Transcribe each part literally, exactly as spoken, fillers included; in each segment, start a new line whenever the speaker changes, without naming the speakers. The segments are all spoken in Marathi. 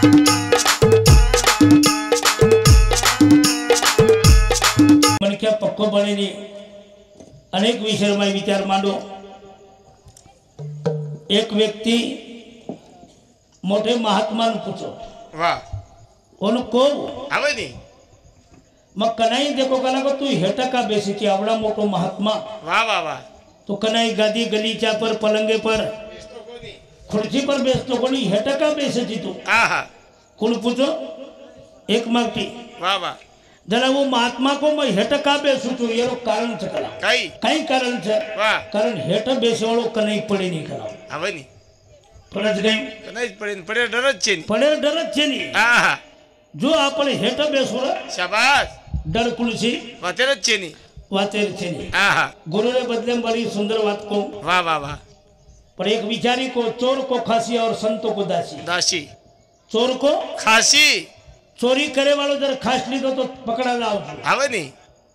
मनक्या पक्को बनेली अनेक विषय में विचार मांडो। एक व्यक्ति मोटे महात्मा पूछो
वाह
कोण को
आवे नी
मग कनाई देखो कला को तू हेटा का बेसी की आवड़ा मोटो महात्मा
वाह वाह वाह
तो कनाई गादी गलीचा पर पलंगे पर खुर्ची पर बेचतो कोणी हेटा का बेसी तू
आहा
कोण पूछो एक मागती
वाह वाह
जरा वो महात्मा को मैं हेट का बेसू छू ये कारण छे कला
कई
कई कारण छे
वाह
कारण हेट बेसवाळो कनाई पड़ी नहीं करा
आवे नी
फरज गई
नहीं पड़े पड़े डरज छे नी
पड़े डरज छे नी
आहा
जो आपण हेट बेसुर
शाबाश
डर कुलसी
वातेरज छे नी
वातेर छे नी
आहा
गुरु ने बदले बड़ी सुंदर बात को
वाह वाह वाह
पर एक विचारी को चोर को खासी और संतों को दासी
दासी
चोर को
खासी
चोरी करे वालों जर खास लीधो तो पकड़ा जाओ
आवे नी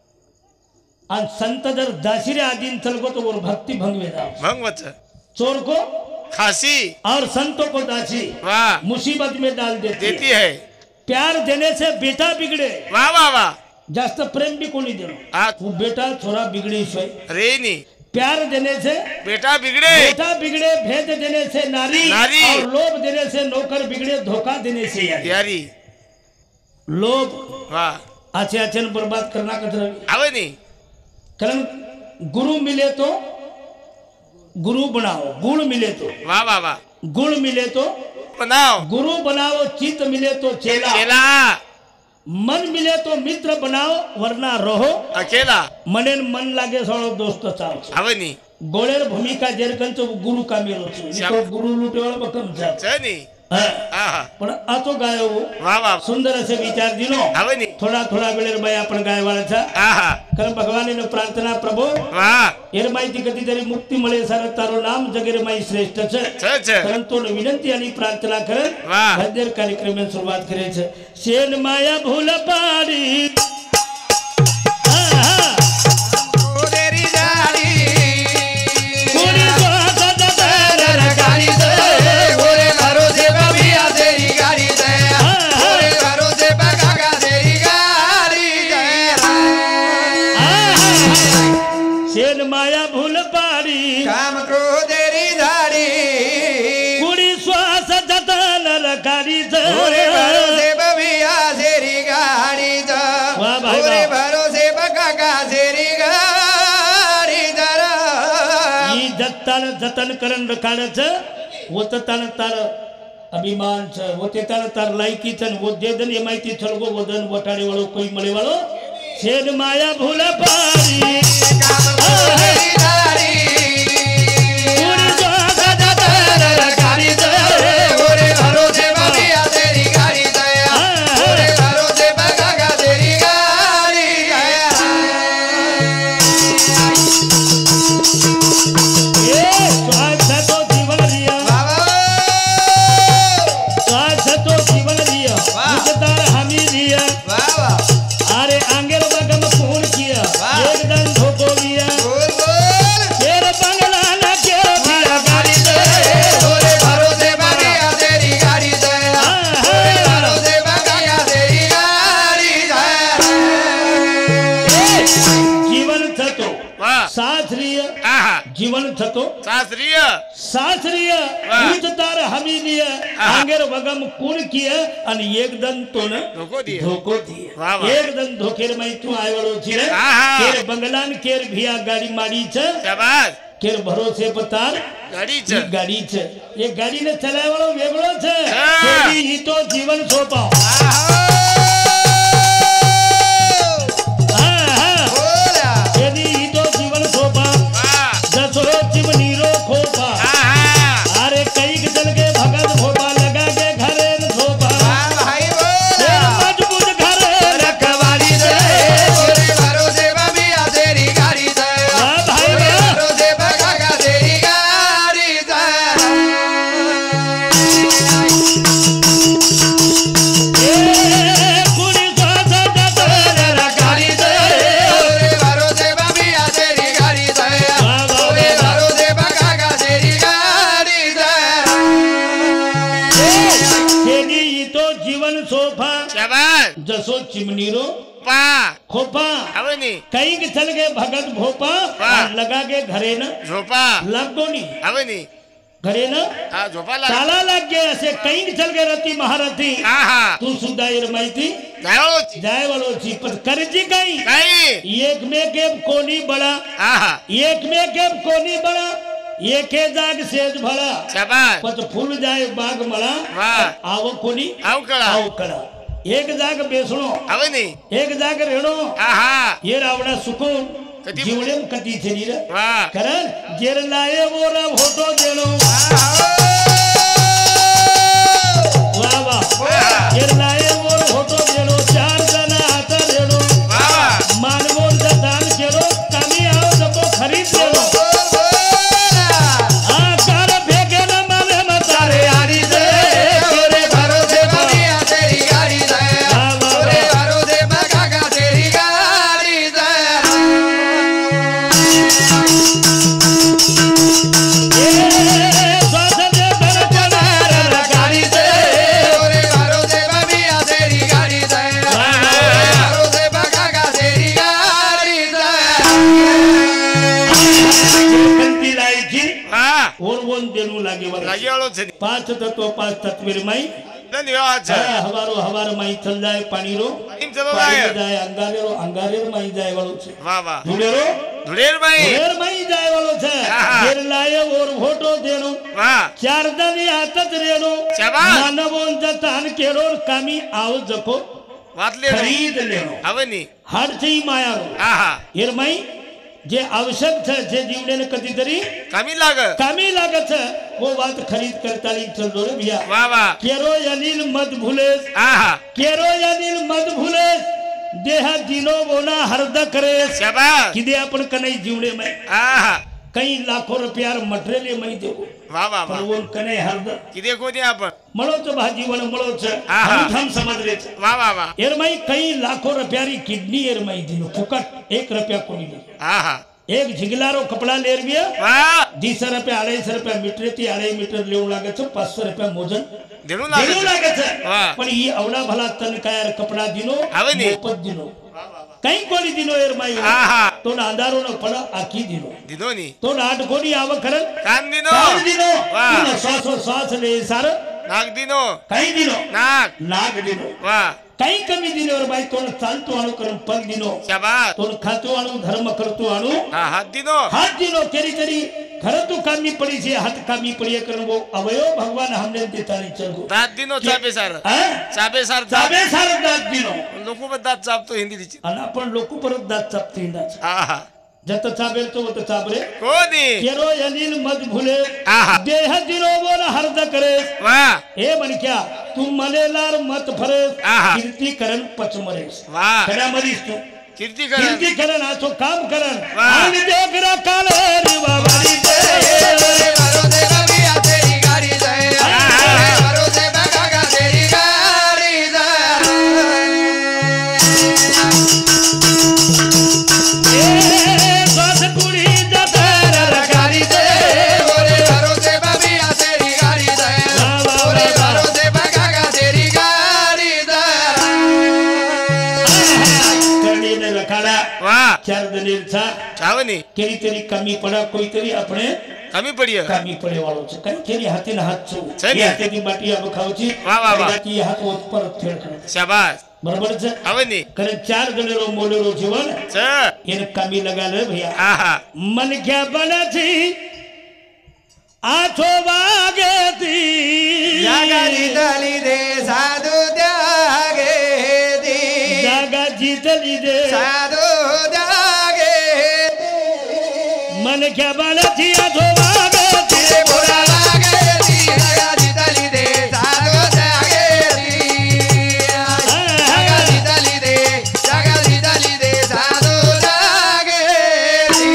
और संत जर दासी रे आदीन चलगो तो वो भक्ति भंगवे जाओ
भंगवत
चोर को
खासी
और संतों को दासी
वाह
मुसीबत में डाल देती,
देती है।
प्यार देने से बेटा बिगड़े
वाह वाह वाह
जास्त प्रेम भी कोनी देनो
आ
वो बेटा छोरा बिगड़ी सोई
रे नी
प्यार देने से
बेटा बिगड़े
बेटा बिगड़े भेद देने से नारी,
नारी
और लोभ देने से नौकर बिगड़े धोखा देने से यारी
यारी
लोभ
वाह
अच्छे अच्छे बर्बाद करना कतरा
आवे नी
कारण गुरु मिले तो गुरु बनाओ गुण मिले तो
वाह वाह वाह
गुण मिले तो
बनाओ
गुरु बनाओ चित मिले तो चेला
चेला
मन मिले तो मित्र बनाओ वरना रहो
अकेला
मने मन लागे सोळो दोस्त चाव
आवे नी
गोळेर भूमिका जेरकन तो गुरु का मेरो छे तो गुरु लुटेवाळा बकम जा
छे नी आहा
पण आ तो गायो
वाह वाह
सुंदर असे विचार दिनो
आवे नी
थोड़ा थोड़ा वेळेर बाई आपण गायवाळा छा
आहा
कारण भगवान प्रार्थना प्रभु
वाह
एर माहिती कधी तरी मुक्ती मिळे सार तारो नाम जगेर माई श्रेष्ठ छे
छे छे
परंतु विनंती आणि प्रार्थना करे
वाह
भजन कार्यक्रम में शुरुआत करे छे शेन माया भूल पाड़ी शेन माया भूल पाड़ी
काम क्रोधेरी धारी
कुड़ी श्वास जतन रकारी
ओरे भरोसे बबिया सेरी गाड़ी जा
वाह भाई
ओरे
वाह
भरोसे बकाका सेरी गाड़ी जरा
ई जतन जतन करन रखाड़ छ वो तन तार अभिमान छ वो ते तार तार लायकी छ वो जे दन ये माहिती छलगो वदन वटाड़े वालो कोई मळे वालो शेन माया भूल पाड़ी
काम क्रोधेरी धारी
कुड़ी श्वास
जतन रखाड़ी जा ओरे भरोसे बबिया सेरी गाड़ी जा ओरे भरोसे बकाका सेरी गाड़ी
ए श्वास तो जीवन रिया श्वास तो जीवन रिया तार हमी रिया
वाह वाह
अरे आंगेर बगम खून किया एक दन धोको लिया
बोल बोल
तेर बंगला ना के
मेरा गाड़ी दे ओरे भरोसे बगिया तेरी गाड़ी दे ओरे भरोसे बगिया तेरी गाड़ी दे
जीवन थतो
वाह
शास्त्रीय
आहा
जीवन थतो
शास्त्रीय
शास्त्रीय
वाह।
उच तार हमी लिया आंगेर बगम खून किया आणि एक दन तो न
धोको दिए
धोको दिए
वाह, वाह।
एक दन धोकेर में तू आयवळो छी
आहा।
केर बंगलान केर भिया गाड़ी माड़ी छ
शाबाश
केर भरोसे पतार
गाड़ी
ई
छे
गाड़ी छे ये गाड़ी ने चलाय वाळो वेगळो छे
હા.
केडी ई तो जीवन सोपाव હા હા
बोला
केडी ई तो जीवन सोपाव
वाह
जसो जीव नीरो खोपा
आहा
अरे कई जन के भगत भोपा लगा के घरे न सोपा
वाह भाई
ये
बोला
मजबूत घर
रखवाली दे ओरे भरोसे बबिया तेरी गाड़ी दे
वाह भाई
ओरे
वाह।
भरोसे बगिया तेरी गाड़ी दे
ए सोफा
शाबाश
जसो चिमनीरो
पा
खोपा
હવે ની
कई के चल गए भगत भोपा
वाह।
और लगा के घरे न
ઝોપા
लगो नहीं
હવે ની
घरे न
આ ઝોપા લાગે
ताला लग गया ऐसे कई के चल गए रती महारथी
આહા
तू सुधा रमाई थी
જાયો છી
जाए वालो छी पर कर जी कहीं
કઈ
एक में के कोनी बड़ा
આહા
एक में के कोनी बड़ा एक है जाग सेज भला
શાબાશ
पत फूल जाए बाग मला
વાહ
आवो कोनी
આવ કળા
आओ कड़ा एक जाग बेसणो
હવે ની
एक जाग रेणो
આહા
ये रावणा सुकून
कधी-
जीवड़े कती थी रे
વાહ
करण जेर लाए वो रा फोटो देनो वाह वाह जेर लाए वो फोटो देनो चार जना हाथ देनो
વાહ વાહ
मानवों का दान केरो कमी आओ सबको खरीद देनो आ कर भेगे न माने मतारे
गाड़ी दे ओरे भरोसे बाबिया तेरी गाड़ी दे
वाह वाह
ओरे
वाह
भरोसे बगागा तेरी गाड़ी दे
ए स्वास दे धर जनार
गाड़ी दे ओरे भरोसे बाबिया तेरी गाड़ी दे ओरे भरोसे बगागा तेरी गाड़ी दे
कंती लाई जी
વાહ
और वन देनु लागे वाला
લાગી વાળો છે ની
पांच तत्व पांच तत्वीर माई
ધન્યવાદ છે
हाँ, हवारो हवार माई चल जाए पानी रो
એમ ચલો
पानी
લાગે
में जाए अंगारे रो अंगारे रो माई जाए वालो छे
વાહ વાહ
धुलेरो
ધુલેર ભાઈ
धुलेर माई जाए वालो छे
हाँ।
घेर लाए और फोटो देनो
વાહ
चार दनी हाथत रेनो
शाबाश।
मानवों जतान केरो कामी आओ जको
વાત લે
खरीद लेनो
હવે ની
हर चीज माया रो
આહા
घेर माई जे आवश्यक छे जे जीवने ने कदी तरी
કમી લાગે
कामी लागत छे वो बात खरीद करता ली चल दो रे भैया
વાહ વાહ
केरो अनिल मत भूले
આહા
केरो अनिल मत भूले देहा दिनो बोना हरद करे
શાબાશ
किदे अपन कने जीवड़े में
આહા
कई लाखों रुपया मटेरियल में देवो
વાહ વાહ
पर
વાહ
वो कने हरद
કીધે કોની આપણ
मळो तो भाजीवन मळो छे
आहा।
हम हम समझ रहे छे
વાહ વાહ વાહ
एरमाई कई लाखों रुपया री किडनी एरमाई दिनो फुकट एक रुपया कोनी नहीं
આહા
एक झिगलारो कपड़ा लेर गया
વાહ
दीस रुपया अढ़ाई रुपया मीटर थी अढ़ाई मीटर लेव लागे छे पांच सौ रुपया मोजन
ધેનું લાગે
दिनो
છે
लागे छे
वाह।
पण ये अवला भला तन कायर कपड़ा दिनो
આવે ની
मोफत दिनो कई कोनी दिनो एरमाई
આહા
तो ना अंधारो न पड़ा आखी दिनो
દીધો ની
तो नाट कोनी आव करन
કાન દીનો
काल दिनो
वाह।
तो श्वास श्वास ले सार
નાક દીનો
कई दिनो
નાક
नाग दिनो
વાહ
कई कमी दिनो रे भाई तो चालतो आणू करन पग दिनो
શાબાશ
तो खातो आणू धर्म करतो आणू
હા હાથ દીનો
हाथ दिनो केरी तरी घर तो कामी पड़ी छे हाथ कामी पड़ी करन वो अवयो भगवान हमने देता नहीं चलगो
દાંત દીનો ચાબે સાર
हैं
ચાબે સાર
साबे सार दात दिनो
લોકો બધા દાંત ચાપતો હિન્દી દીધી
आणि आपण लोक परत दात चापते इंदा
આહા
जत चाबेल तो वत चाबरे
કોની
केरो अनिल मत भूले
આહા
देह दिनो बोल हरद करे
વાહ
ए मन क्या तू मलेलार मत फरे
आहा।
कीर्ती करन पचमरेस
વાહ
कदा मरीस तू
કીર્તિ કરે
कीर्ती करन आछो काम करन
वाह।
आणि देख रा काले रे बाबारी दे
ओरे भरोसे बाबिया तेरी गाड़ी दे ओरे भरोसे बगागा तेरी गाड़ी दे
ए स्वास कुड़ी जतर
गाड़ी दे ओरे भरोसे बाबिया तेरी गाड़ी दे
वाह वाह
ओरे
वाह वाह
भरोसे बगागा तेरी गाड़ी दे
करनी ने रखाड़ा
વાહ
चार दलील था
ચાવે ની
केरी तेरी कमी पड़ा कोई तेरी अपने
કમી પડી
कामी पड़े वालों से कहीं केरी हाथी न हाथ छू
सही
ये
है।
हाथी की बाटी अब खाओ छी
वाह, वाह, वाह।
की हाथ वो पर फेर कर
શાબાશ
बराबर છે
હવે ની
करे चार दलेरो मोलेरो जीवन
છે
એને कामी लगा ले भैया
આહા
मन क्या बना थी आठो वागे थी
जागा जीतली दे साधु त्यागे दी
जागा जीतली दे
साधु त्यागे
मन क्या बना थी आठो वागे थी
रे बोला लागे दी जागा जीतली दे साधु त्यागे दी जागा जीतली दे जागा जीतली दे साधु त्यागे दी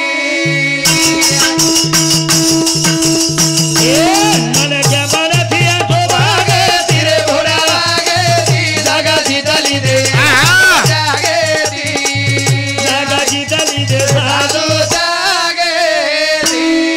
ए मन क्या बना थी आठो वागे थी
रे बोला लागे दी जागा जीतली दे
આહા
त्यागे दी
जागा जीतली दे साधु
साधु त्यागे दी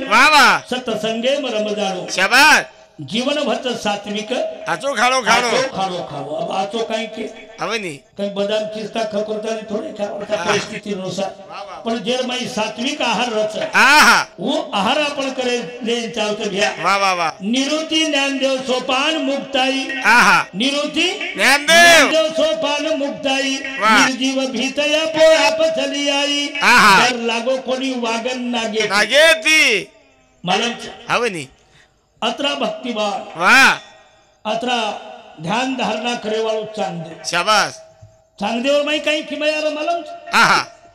वा वा
सतसंगे मरम जाणो
शाबाश
जीवन भत सात्विक
आचो खाणो खाणो
आचो खाणो खावो अब आचो कहीं के
હવે ની
कहीं बदाम खिस्ता खकोरता थोड़े खावता परिस्थितीनुसार पण जे माई सात्विक आहार रच
આહા
वो आहार आपण करे ले चालतो भ्या
वा वा वा
निवृत्ती ज्ञानदेव सोपान मुक्ताई
આહા
निवृत्ती
જ્ઞાનદેવ
सोपान मुक्ताई
वाह.
निर्जीव भीतया पोळा पचली आई
आहा.
तर लागो कोणी वागन नागे
નાગેતી
मला
હવે ની
अत्रा भक्तिवान
वा
अत्रा ध्यान धारणा करे वाळो चांगदेव
શાબાશ
चांगदेव माई काही किमयार मला
આહા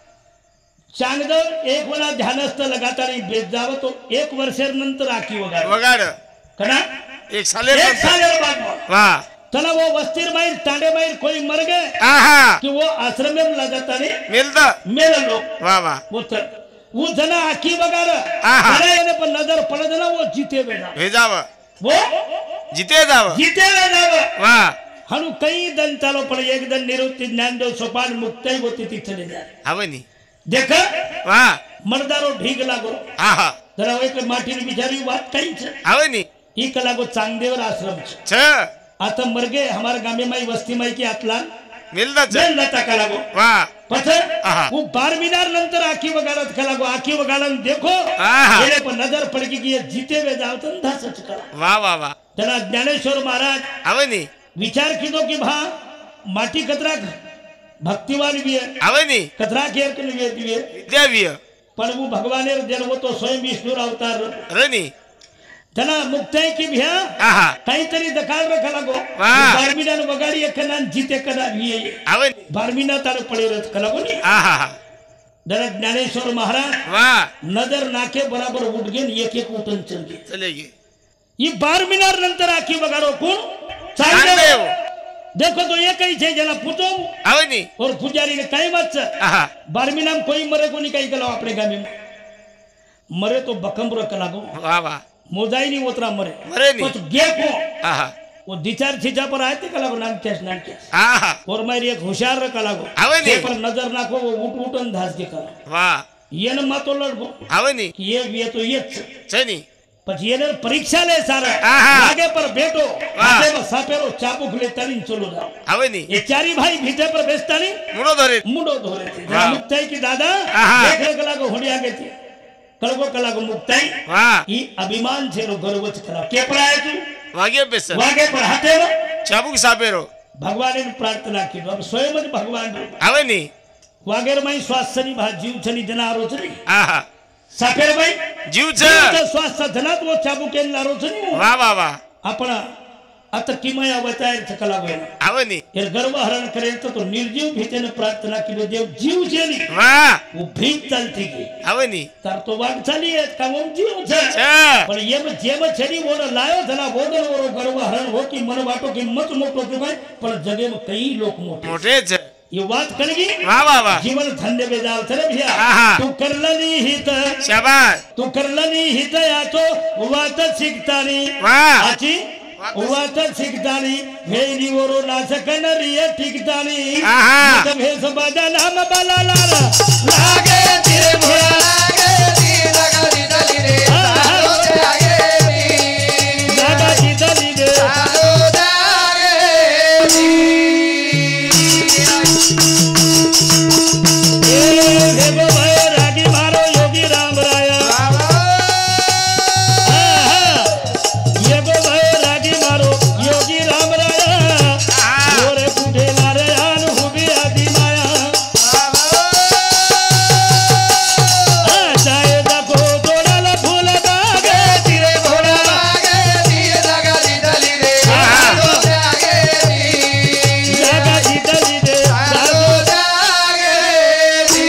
चांगदेव एक वेळा ध्यानस्थ लगातार बेत जाव तो एक वर्षानंतर आखी वगार
વગાડ
कना
એક સાલે
एक सालेर बाद
वा
चला वो वस्तीर माईल तांडे माईल कोई मर गए
આહા
कि वो आश्रम में लगा ताने
મિલતા
मेरे लोग
वा वा
वो तर वो जना आखी वगार
आहा.
जना येने पर नजर पड़ देना वो जीते बेना
ભેજાવ
वो
જીતે જાવ
जीते बेना
वा
हनु कई दन चालो पण एक दन निवृत्ती ज्ञानदेव सोपान मुक्ताई होती ती चले जाए
હવે ની
देखा
वा
मर्दारो ढीग लागो
આહા
जरा एक माटी बिचारी बात कही छे
હવે ની
ई कलागो चांगदेवर आश्रम छे
छ
आता मरगे हमार गामे माई वस्ती माई की आतला
મિલતા छ
मेल नता कलागो
वा
पछे
आहा.
वो बार मीनार नंतर आखी वगाड़त कलागो आखी वगाड़न देखो
आहा.
येने पर नजर पड़ गई कि ये जीते वे जाओ तो धासच करा
वा वा वा
जना ज्ञानेश्वर महाराज
હવે ની
विचार कीधो कि भा माटी कतरा भक्तिवान भी है
હવે ની
कतरा केर के लिए दिए
વિદ્યાવીય
पण वो भगवानेर जन्म तो स्वयं विष्णु अवतार
રે ની
जना मुक्ताई की भ्या
આહા
काहीतरी दखाल रखा लागो
वाह.
बारमीना वगाड़ी एकना जीते कदा भी
હવે ની
बारमीना तारे पड़े रथ कलागो नी
આહા
जरा ज्ञानेश्वर महाराज
वा
नजर नाके बराबर उठ गए एक एक उठन चल गए
चले गए
ये बार मीनार नंतर आखी वगाड़ो कौन
ચાંગદેવ
चांगदेव देखो तो ये कही छे जना पूछो
હવે ની
और पुजारी ने कई बात छे
આહા
बारमी नाम कोई मरे को नहीं कही कलो अपने गामी में मरे तो बकमरो कलागो
वा वा
मोजाई नहीं उतरा मरे
मरे नहीं
कुछ गे को
આહા
वो दिचार छीजा पर आए थे कलागो नाम केस नाम केस
આહા
और मेरी एक होशियार कलागो
હવે
के
ની
पर नजर नाखो वो उठ उठन धास के कला
वा
ये न मातो लड़बो
હવે ની
कि ये ये तो ये छे
છે ની
પછી એને પરીક્ષા લે સારા
આહા.
લાગે પર બેટો
વાહ.
હાથેમાં સાપેરો ચાબુક લે તરીને ચલો જાઓ
હવે ની
એ ચારી ભાઈ ભીતે પર બેસતા નહીં
મૂળો ધરે
मुंडो धोरे थे
वाह.
मुक्ताई की दादा
आहा.
देख रे कलाको होड़ी आगे थी कलगो कलाको मुक्ताई
वा
ई अभिमान छे रो गर्व छ कला के पराय तू
વાગે બેસ
वागे पर हाथे में
ચાબુક સાપેરો
भगवान ने प्रार्थना की अब स्वयं જ भगवान
હવે ની
वागेर माई स्वास्थ्यनी भा जीव छनी जनारो छनी
આહા
सापेर भाई
જીવ છે
स्वास्थ्य धनात वो चाबुके लारो छनी
वा वा वा
आपण आता किमया बतायर छ कलाको
હવે ની
ये गर्व हरण करे तो, तो निर्जीव भीतेने प्रार्थना की देव जीव छे नी
वा
वो भीत चालती गई
હવે ની
तार तो वाट चाली है का वो जीव छे
છે
पण ये में जे में छेडी बोल लायो जना बोदन वरो गर्व हरण हो कि मन वाटो कि मत मोटो जो भाई पण जगे में कई लोग मोटे
મોટે છે
ये बात करेगी
वा वा वा
जीवन धन्य बेजाल चले भैया
आहा.
तू करलनी हित
શાબાશ
तू करलनी हित या तो वात शिकतानी
वा
आची वात शिकतानी भेरी वरो नाचकन रिय टिकतानी
आहा.
मत भेस बाजा नाम बालालार
लागे तेरे भोला लागे ती लगारी दली रे साधो जागे ती
जागा जीतली दे
साधो जागे ती
ए भेगो भय रागी मारो योगी राम राया
बाबा
ये गो भय रागी मारो योगी राम राया ओरे कुठे नारे आन हुबी आदि माया चाहे दाखो तोडाला फुल दागे
तेरे भोला लागे ती लगारी दली रे साधो जागे ती
जागा जीतली दे
साधो जागे ती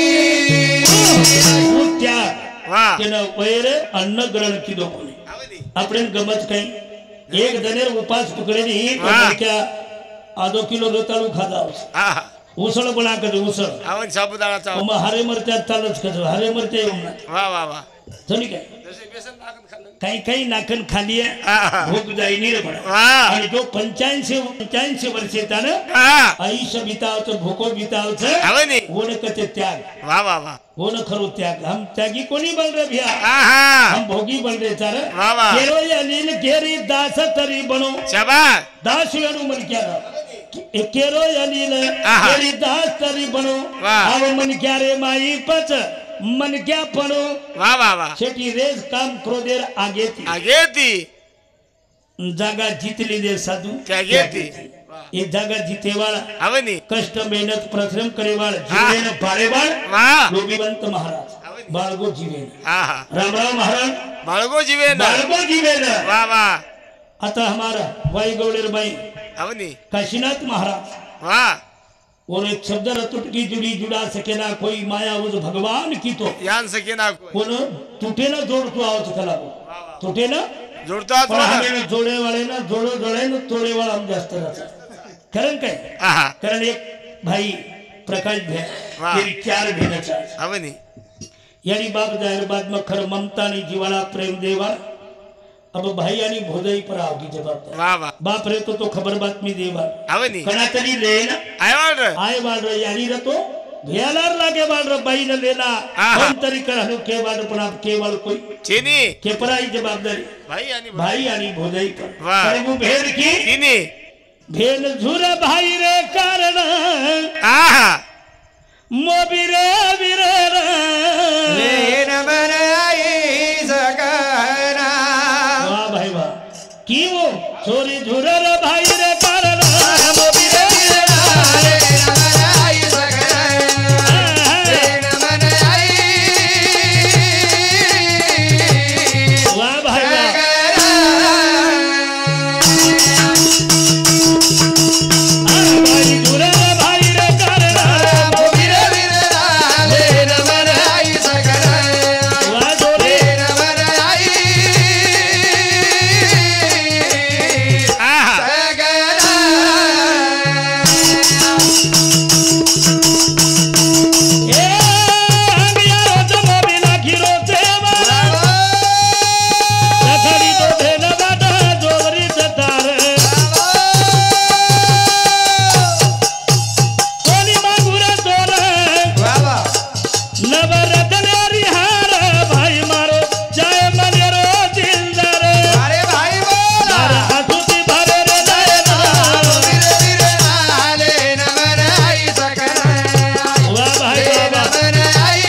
त्या
वा
તેના વયરે અન્ન ગ્રહણ કીધો કોને
હવે ની
આપણે ગમત કઈ એક જનેર ઉપાસ પકડેલી તો
વાહ.
કે આધો કિલો રોતાળું ખાધા આવશે
આહા
ઉસળ બના કરે ઉસળ
હવે ની સાબુદાણા ચાવ
ઓમાં હારે મરચા ચાલ જ કરજો હારે મરચા એવું ના
વા વા વા
समजी काय काही काही नाकन खाली आहे
आहा.
भोग जाईनी रे म्हणा
वा
आणि जो पंच्याऐंशी पंच्याऐंशी वर्षेतानं
हा
आयुष्य बितावचं भोको बितावचं
आवनी
होणं कते त्याग
वा वा वा
होणं खरो त्याग हम त्यागी कोणी बन रे भैया
आहा
हम भोगी बन रे चार
वा वा
केरो अलील केरी दास तरी बनो
शाबाश
दास वेणू मन क्या केरो अलील
आहा.
केरी दास तरी बनो
वाह.
आव मन क्या रे माई पच मन क्या पनो
वा वा वा
शेटी रेज काम क्रोधेर आगे ती
आगे ती
जागा जितली दे साधू
त्या घेती
ये जागा जीतेवाळा
आवनी
कष्ट मेहनत परिश्रम करेवाळ जीवेन पाळेवाळ
वा
लोभीवंत महाराज बाळगो जीवेन
आहा
रामराव महाराज
बाळगो जीवे ना
बाळगो जीवेन
वा वा
आता हमारा वाई गौड़ेर बाई
आवनी
काशीनाथ महाराज
वा
और एक शब्द रतुट की जुड़ी जुड़ा सकेना कोई माया उस भगवान की तो
यान सके ना कोई
कोण तुटे ना जोडतो आहोत कला तुटे ना
जोडतो
पण
आता
आम्ही जोडे वाले ना जोडो जोडे ना तोडे वाला हम जास्त राहतात कारण काय
आहा
कारण एक भाई प्रकाश भे
वाह.
तेरी चार भेणाचा
आवनी
यानी बाप जाहीर बाद में खर ममता नी जीवाला प्रेम देवा अब भाई आणि भोजाई पर आवगी जवाबदार
वा वा
बाप रे तो तो खबर बातमी देवा
आवनी
कणा तरी लेना
आयवाड
आय बाळ रे यानी रे तो भेलार लागे बाळ रे बाई न लेना
आहा.
कोण तरी कळालो के बाळ पण आप केवळ कोई
चीनी
के पराई जवाबदारी
भाई आणि
भाई आणि भोजाई पर
वाह.
अरे वो भेद की
चीनी
भेल झुर भाई रे कारण
आहा
मोबिरे विरर
लेन मन आई सकना
वाह भाई वाह की वो चोरी झुरर भाई रे कारण मोबिरे विरर
लेन मन आई सकना लेन मन आई
वाह भाई वाह भाई झुरर भाई रे कारण
मोबिरे विरला लेन मन आई सकना
वाह जोरे
लेन मन आई
आहा
सकना
ए अंगियारो जमोबिला खिरो तेवा सखरी तो भेल बाटा जोरी जतार कोली मागुरा तोर
बाबा
नवरत्न हार भाई मारो जय मनेरो दिलदार
अरे भाई बोला
मारा हाथुती भरे रे नयना
मोबिरे विरला लेन मन आई सकना
वाह भाई
लेन
बाबा
मन आई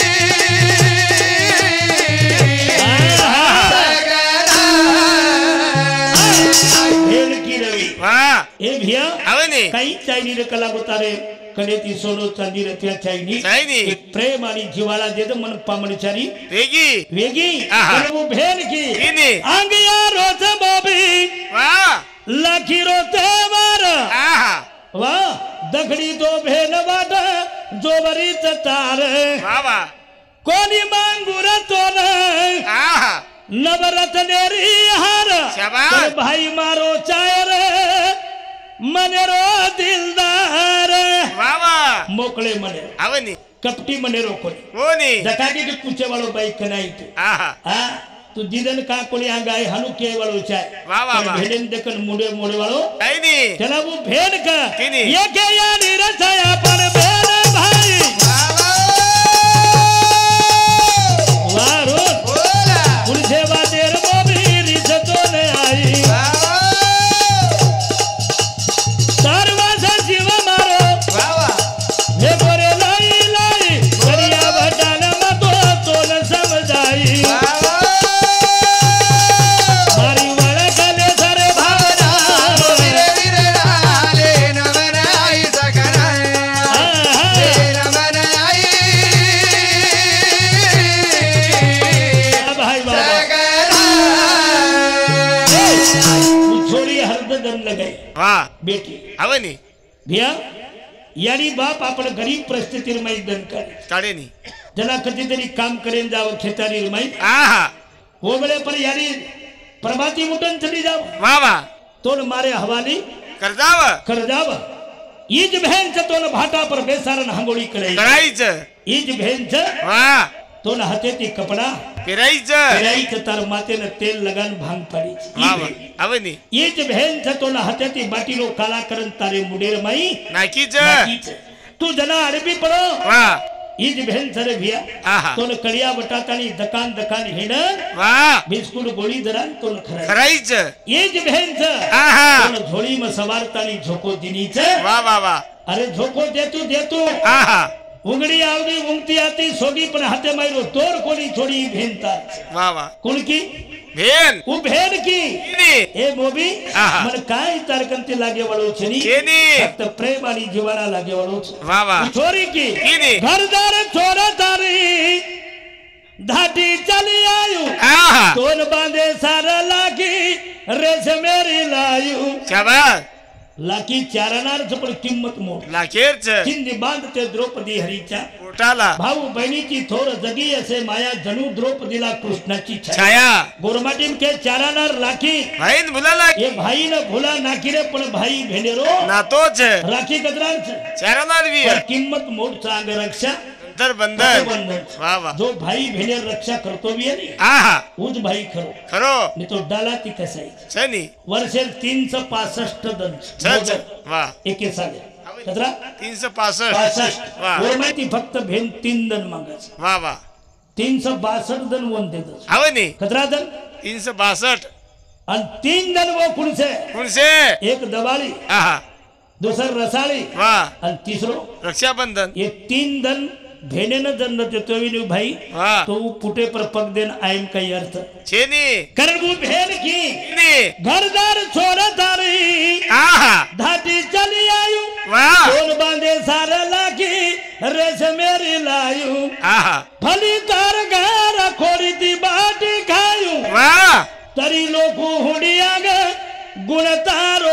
भेल की रवी
वा
ए भिया
आवनी
काही चायनी रे कला गोतारे कलेती सोनो चांदी रे त्या चायनी
चायनी.
एक प्रेम आणि जीवाला देद मन पामणचारी
वेगी
वेगी
आहा.
पण वो भेल की
चीनी
अंगिया रोज बोबी
वा
लाखी रोते मार
आहा
वा दगडी दो भेल वाट जोवरीच तार
वा वा
कोणी मांगुर तोर
आहा
नवरत्नेरी हार
शाबाश.
तर भाई मारो चायर मनेरो दिलदार
वा वा
मोकळे मने
आवनी
कपटी मनेरो कोणी
कोणी
जकागी के पूछे वालो बाई कनाई तू
आहा
हा तू जिदन का कोणी आंगाय हनु के वालो चाय
वाह, वाह, वाह.
भेडन देखन मुडे मोडे वालो
चायनी
त्याला वो भेड का
किनी?
ये के यानी रचाया पण भेड भाई वारो
बोला
पुरसे वादेर मोबी रिसतो ने आई सर्वसा जीव मारो
बाबा
हे गोरे लाई लाई करिया बटान मतो तोल समजाई मारी वळखले सरे भावना
मोबिरे विरला लेन मन आई सकना
आहा.
लेन मन आई
भाई बाबा
सकना
छोरी हरद दम लगाई
वा
बेटी
आवनी
भैया यानी बाप आपण गरीब परिस्थितीवर माहीत दन करे
काढेनी
ज्याला कधीतरी काम करेन जावं खेतारी माहीत
आहा
हो वेळे पर यानी प्रभाती उठून चली जाव
वा वा
तोन मारे हवाली
करजाव
कर जाव ईज बहन तोन भाटा पर बेसारन हंगोळी करे
करायचं
ईज बहन
वा
तो न हाते ती कपडा
पेरायचं
पेरायचं तार मातेनं तेल लगान भांग पाडीची
वा वा आवनी
ये ज बहन छ तो न हाते ती बाटी लो काला करन तारे मुडेर माई
नाकीच
नाकीच. तू जना अरबी पडो
वा
ये ज बहन सरे भिया
आहा
तो न कडिया बटाटानी दकान दकान हेड
वा
बिस्कुट गोळी दरान तो न खरा
खरायचं
ये ज बहन छ
आहा
तो न झोळी म सवारतानी झोको दिनीच
वा वा वा
अरे झोको देतू देतू
आहा
उंगडी आवडी उंगती आती सोगी पण हाते मायरो तोर कोणी छोडी भेनता
वा वा
कोण की
भेन
उ भेन की
नी
ए मोबी
आहा.
मन काय तारकंती लागे वाळो छनी
छेनी.
फक्त प्रेम आणि जीवाना लागे वाळो छ.
वा वा
उ छोरी की
कीनी.
घरदार छोरा तारी धाटी चली आयु
आहा
तोन बांधे सारा लागी रेस मेरी लायु
शाबास
लाकी चारणार पण किंमत मोठ
लाखेरच
चिंदी बांधते द्रौपदी हरीच्या
पोटाला
भाऊ बहिणीची थोर जगी असे माया जणू द्रौपदीला कृष्णाची छाया
छाया
गोरमाटीम के चारानार लाखी
भाईन मुलाला
ये भाई न भुला नाकीरे पण भाई भेनेरो
नातोच
राखी कदरांच
चारणार वी
पण किंमत मोठ चांग रक्षा
तर बंधन
बंधन
वा वा
जो भाई भेनेर रक्षा करतो भी आहे
आहा
उज भाई खरो
खरो
नि तो डाला ती कसाई
छनी
वर्षेल तीनशे पासष्ट दंश
छच वा
एके साले कदरा
तीनशे पासष्ट
पासष्ट
वा
वर माहिती फक्त भेन तीन दन मागायचं
वा वा
तीनशे बासष्ट दन वन देत
आवनी
कदरा दन
तीनशे बासष्ट
आणि तीन दन वो कुणसे
कुणसे
एक दबाली
आहा
दुसर रसाळी
वा
आणि तिसरो
रक्षाबंधन
ये तीन दन भेनेनं दंड देतो विनू भाई
वा
तो पुटे पर पग देन आयम काही अर्थ
छेनी
कारण वो भेन की
नी
घरदार छोरा तारी
आहा
धाटी चली आयु
वा
तोन बांधे सारा लागी रेस मेरी लायु
आहा
फली तार गारा खोरी ती बाटी खायु
वा
तरी लोक हुडिया ग गुण तारो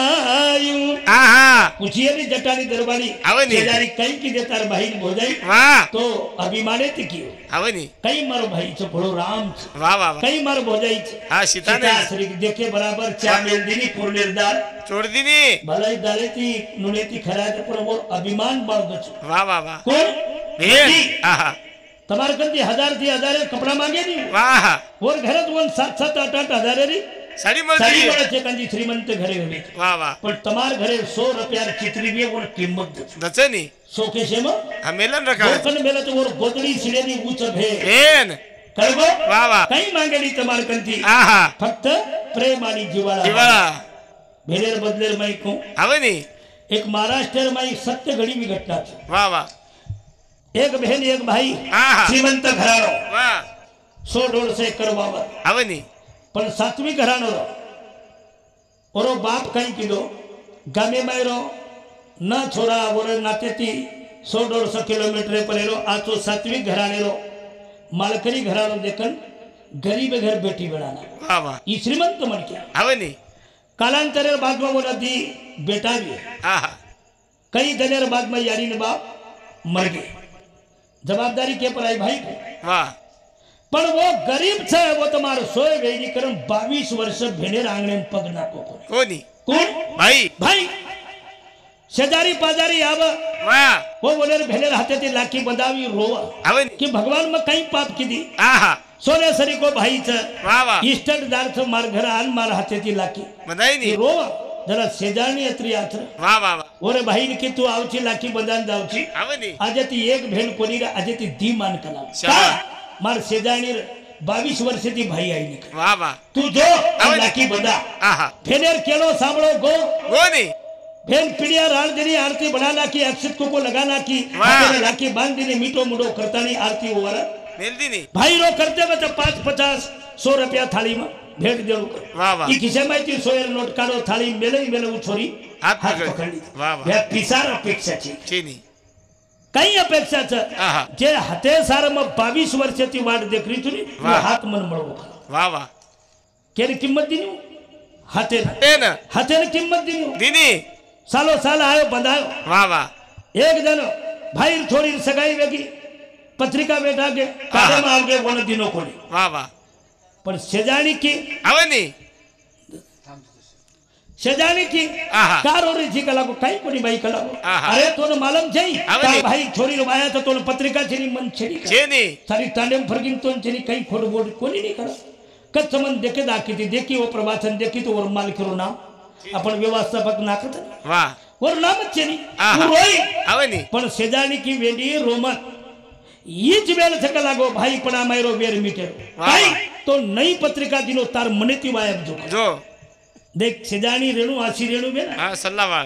गायु
आहा
पूछिए जटानी दरबारी
आवनी.
शेजारी कई की देतार भाई भोजाई
वा
तो अभिमाने ती की
आवनी
कई मारो भाई छो भोळो राम छो
वा वा वा
कई मारो भोजाई छो
हा सीताने
सीता श्री देखे बराबर चा मेल दिनी पुरनिर्दार
छोड़ दिनी
भलाई दाले ती नुने ती खरा ते पण वो अभिमान बाळगो छो
वा वा वा
कोण
भेन आहा
તમાર કંદી હજાર થી હજારે કપડા માંગે ની
वा
ઓર ઘરે તો સાત સાત આઠ આઠ હજારે રી
साडी
સાડી
मजरी
મળે છે કંદી શ્રીમંત ઘરે હવે
वा वा
પણ તમાર ઘરે સો રૂપિયા ચિત્રી બે ઓર કિંમત દે
दचनी
સો કે છે માં
हमेलन रखा
કોકન મેલે તો ઓર ગોદડી સિલેની ઊંચ ભે
भेन
કરવો
वा वा
કઈ માંગેલી તમાર કંદી
आहा
ફક્ત પ્રેમ आणि જીવાળા
दिवाळा
भेलेर बदलेर माई को
आवनी
एक महाराष्ट्र में एक सत्य घड़ी में घटना थी
वा वा
एक बहन एक भाई
आहा
श्रीमंत घराणो
वा
सो डोळ से करवावर
आवनी
पण सातवी घराणो रो ओरो बाप कई किलो गामे मायरो न छोरा ओरे नातेती सौ डोळ सौ किलोमीटर परेरो आचो सातवी घराणेरो मालकरी घराणो देखन गरीब घर बेटी बनाना
वा वा
ई श्रीमंत मणक्या
आवनी
कालांतरेर बाद में बोला दी बेटा भी
आहा
कई दिनेर बाद में यारी ने बाप मर गए जवाबदारी के पर आई भाई को
वा
पण वो गरीब छे वो तुम्हारो सोय वेदी करम बावीस वर्ष भेनेर आंगणे में पग नाको
कोनी
कोण
भाई
भाई शेजारी पाजारी आव
वा
वो बोले भेनेर हाथे ते लाठी बंधावी रोवा
आवनी
कि भगवान में कई पाप कीधी
आहा
सोने सरी को भाई छ
वा वा
इष्टट दार्थ मार घर आन मार हाथे ती लाठी
बधाई नी
रोवा जरा शेजारनी अत्री आथर
वा वा वा
ओरे भाई ने की तू आवची लाठी बंधान जावची
आवनी
આજે ती एक भेन कोणी रे આજે ती दी मान कला
शाबास.
मार शेजाणी बावीस वर्षाची भाई आई निक
वा वा
तू जो
आवडी.
लाकी बदा
आहा
फेनेर केलो सांभळो गो
कोनी
भेन पिडिया राण देनी आरती बनाना की अक्षत को लगाना की
वाह.
हाथे लाकी बांध देनी मीठो मुडो करतानी आरती ओवर
मेल दिनी
भाई रो करते में तो पांच पचास सौ रुपया थाली में भेंट देऊ
वाह, वाह.
ई खिसे में ती सोयर नोट काढो थाली मेले मेले उछोरी
हात
हात
पकड.
पकडली
वाह, वाह.
या पिसार अपेक्षा छी
चीनी
काही अपेक्षा
आहा.
जे हाते सार मग बावीस वर्षाची वाट देखली तुझी
वाह.
हात मन मळवो
वा वा
केरी किंमत दिनी हाते
तेन
हाते किंमत दिनी
दिनी
सालो साल आयो बंधायो
वा वा
एक जन भाई थोड़ी सगाई वेगी पत्रिका बेटा के काले में आवगे वन दिनो कोणी
वा वा
पण शेजाणी की
आवनी
सेजानी की
आहा.
कारोरी जी कलागो कई कोनी भाई कलागो
आहा.
अरे तोने मालूम છે
આવે ને.
ભાઈ છોરી નો વાયા તો તોને પત્રિકા છે ની મન છેડી
છે ની
सारी तांडेम फरगिन तो चली कई खोड़ बोर्ड कोनी नहीं करा कच्च मन देखे दाखी थी देखी वो प्रवाचन देखी तो और मालिक रो नाम अपन व्यवस्थापक नाखत
વાહ
और नाम છે ની
આહા.
तू रोई
આવે ની
पण सेजानी की वेडी रोमन ईच वेल थक लागो भाई पण आ मायरो वेर मीटर
वाह.
भाई तो नई पत्रिका दिनो तार मनेती वायब जो
જો
देख सेजानी रेणु आशी रेणु बेन
હા સલ્લાવાળ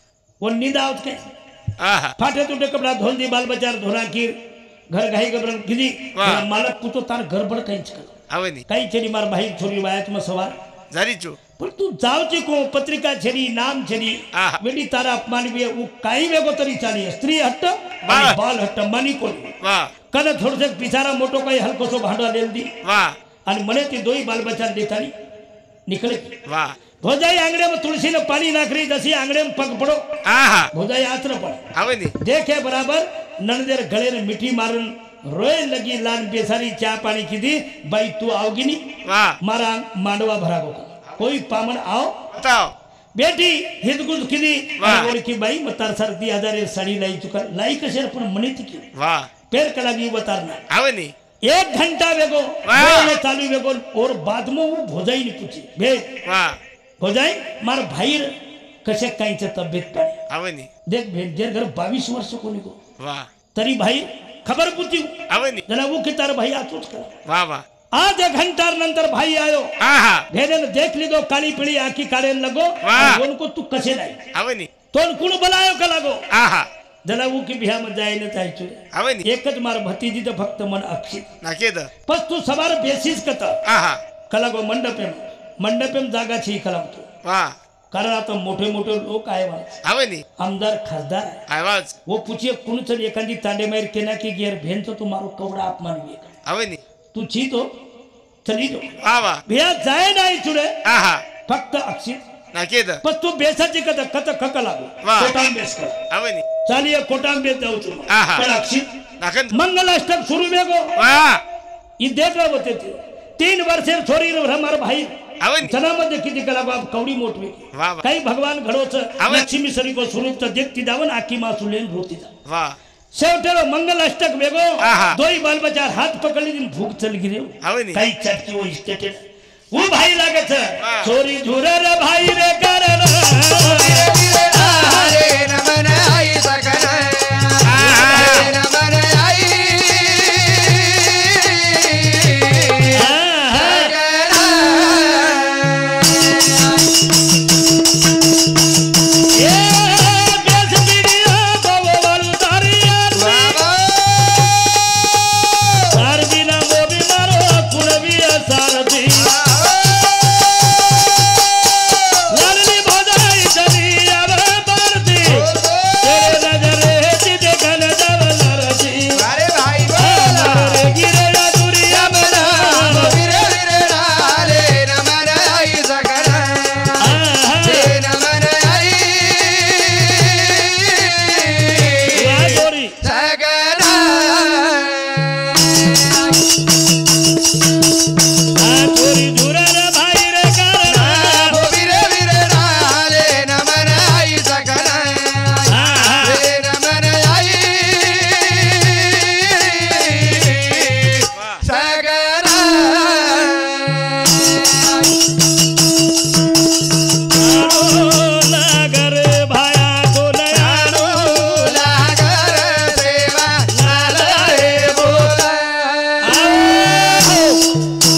वो नींद आवत के
આહા
फाटे टूटे कपड़ा धोल दी बाल बचार धोरा की घर घाई गबरन कीधी
वाह.
मालक पूछो तार गड़बड़ कहीं कर
આવે ની
कई छेड़ी मार भाई छोरी वायत में सवार
જરી છું
पर तू जाव ची को पत्रिका छेड़ी नाम छेड़ी
आहा.
वेडी तारा अपमान भी वो काई वेगो तरी चाली है स्त्री हट्ट
वाह.
आणि बाल हट्ट मानी को
વાહ
कने थोड़से पिछारा मोटो कई हल्को सो भांडा लेल दी
વાહ
आणि मने ती दोई बाल बच्चा देतानी निकले
વાह
भोजाई आंगड़े में तुलसी ने पानी नाखरी दसी आंगड़े में पग पड़ो
આહા
भोजाई आचर पड़े
આવે ની
देखे बराबर नंदेर गले ने मिठी मारन रोए लगी लान बेसारी चा पानी की दी भाई तू आओगी नहीं
વાહ
मारा मांडवा भरागो कोई पामन आओ
બતાવો
बेटी हित गुज की दी
वाह.
बोली की भाई मतार सर्दी हजारे साड़ी लाई चुका लाई कशे पण मनी थी क्यों
વાહ
पेर कलागी बतारना
આવે ની
एक घंटा वेगो
वाह.
बोले चालू वेगो और बाद में वो भोजाई ने पूछी बे
વાહ
भोजाई मार भाई कशे काईचे तब्येत पाणी
આવે ની
देख भेट जेर घर बावीस वर्ष कोणी गो
વાહ
तरी भाई खबर पूछी
આવે ની
जना वो की तार भाई आतोच कर
વાહ વાહ
आज एक घंटा नंतर भाई आयो
આહા
भेरे ने देख ली दो काली पीली आंखी काढ़े लगो
वाह.
और उनको तू कसे लाई
આવે ની
तो कुण बनायो का लागो
આહા
जना वो की बिहा में जाए न चाहे चुरे
આવે ની
एक ज मार भतीजी तो फक्त मन अक्षित
નાખીએ તો
पस तू सवार बेसिस कता
આહા
कलागो मंडपेम मंडपेम जागा छी कलाम तू
વાહ
कारण आता मोठे मोठे लोक आहे वाच
આવે ની
आमदार खासदार आहे.
આવાજ
वो पूछिए कुण चल एखादी तांडे मार केना की गियर भेंचो तो मारो कवडा अपमान भी
આવે ની
तू छी तो चली दो
વાહ વાહ
बिहा जाए नाही चुरे
આહા
फक्त अक्षित
નાખીએ તો
पण तू बेसाची कथा कथ खक लागो
वाह.
कोटाम बेस कर
આવે ની
चालिए कोटाम बेस जाऊ तू
आहा.
पण अक्षित
નાખે તો
मंगलाष्टक शुरू बेगो
વાહ
ये देख रहा होते थे तीन वर्षे छोरी हमार भाई
આવે ની
जनामध्ये किती कला बाप कवडी मोठवी
વાહ વાહ
काही भगवान घडोच
आवे.
लक्ष्मी सरी को स्वरूप देखती दावन आखी मासू लेन रोती जा
વાહ
शेवटेरो मंगल अष्टक वेगो
आहा.
दोई बाल बचार हाथ पकड़ी दिन भूख चल गिरे
આવે ની
काही चटकी वो स्टेटेड वो भाई लागे छ
वाह.
छोरी झुरे रे भाई रे कर